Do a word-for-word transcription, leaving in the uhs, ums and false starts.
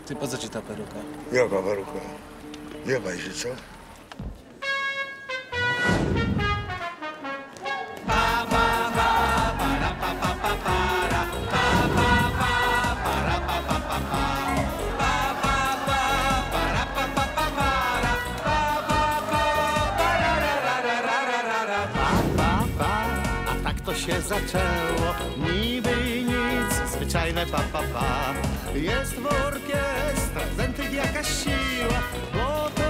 Ty, po co ci ta peruka? Jaka peruka? Jebaj się, co? A tak to się zaczęło, niby nic, zwyczajne pa, pa, pa. Jest w orkiestrach zętych jakaś siła, bo